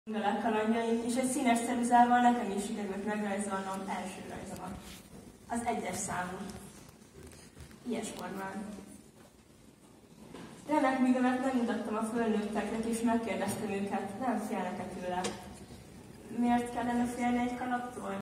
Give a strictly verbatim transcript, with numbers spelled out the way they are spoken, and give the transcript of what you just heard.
A kalandjaim, és egy színes ceruzával nekem is sikerült megrajzolnom első rajzomat. Az egyes számú. Ilyes formán. Remek művemet nem mutattam a fölnőtteknek, és megkérdeztem őket, nem félnek-e tőle. Miért kellene félni egy kalaptól?